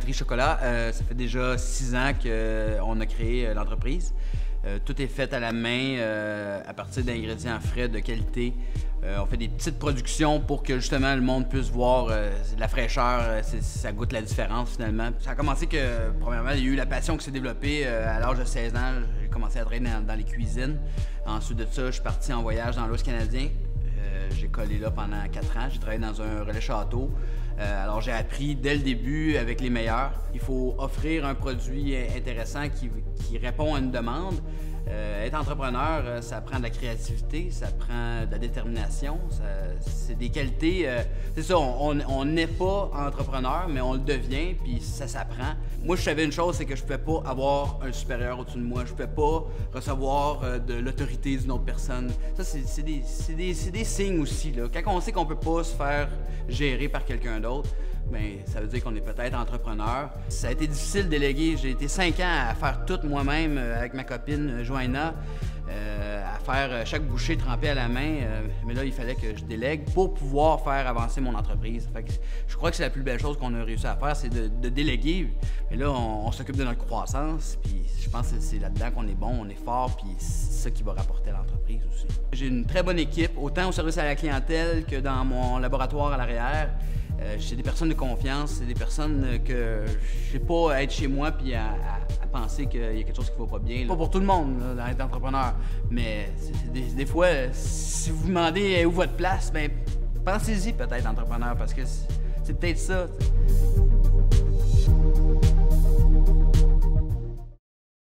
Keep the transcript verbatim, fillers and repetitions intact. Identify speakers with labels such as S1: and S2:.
S1: Papeterie Chocolat, euh, ça fait déjà six ans qu'on a créé euh, l'entreprise. Euh, tout est fait à la main, euh, à partir d'ingrédients frais de qualité. Euh, on fait des petites productions pour que justement le monde puisse voir euh, la fraîcheur, euh, ça goûte la différence finalement. Ça a commencé que, premièrement, il y a eu la passion qui s'est développée euh, à l'âge de seize ans. J'ai commencé à travailler dans, dans les cuisines. Ensuite de ça, je suis parti en voyage dans l'Ouest canadien. Euh, j'ai collé là pendant quatre ans. J'ai travaillé dans un relais château. Euh, alors j'ai appris dès le début avec les meilleurs. Il faut offrir un produit intéressant qui, qui répond à une demande. Euh, être entrepreneur, ça prend de la créativité, ça prend de la détermination, c'est des qualités. Euh, c'est ça, on n'est pas entrepreneur, mais on le devient, puis ça s'apprend. Moi, je savais une chose, c'est que je ne pouvais pas avoir un supérieur au-dessus de moi, je ne pouvais pas recevoir euh, de l'autorité d'une autre personne. Ça, c'est des, des, des signes aussi, là. Quand on sait qu'on ne peut pas se faire gérer par quelqu'un d'autre, bien, ça veut dire qu'on est peut-être entrepreneur. Ça a été difficile de déléguer. J'ai été cinq ans à faire tout moi-même avec ma copine Joanna, euh, à faire chaque bouchée trempée à la main. Euh, mais là, il fallait que je délègue pour pouvoir faire avancer mon entreprise. Fait que je crois que c'est la plus belle chose qu'on a réussi à faire, c'est de, de déléguer. Mais là, on, on s'occupe de notre croissance. Puis je pense que c'est là-dedans qu'on est bon, on est fort, puis c'est ça qui va rapporter à l'entreprise aussi. J'ai une très bonne équipe, autant au service à la clientèle que dans mon laboratoire à l'arrière. Euh, c'est des personnes de confiance, c'est des personnes que je sais pas à être chez moi puis à, à, à penser qu'il y a quelque chose qui va pas bien. Là. Pas pour tout le monde là, d'être entrepreneur, mais c'est des, des fois, si vous vous demandez où votre place, ben pensez-y peut-être entrepreneur parce que c'est peut-être ça. T'sais.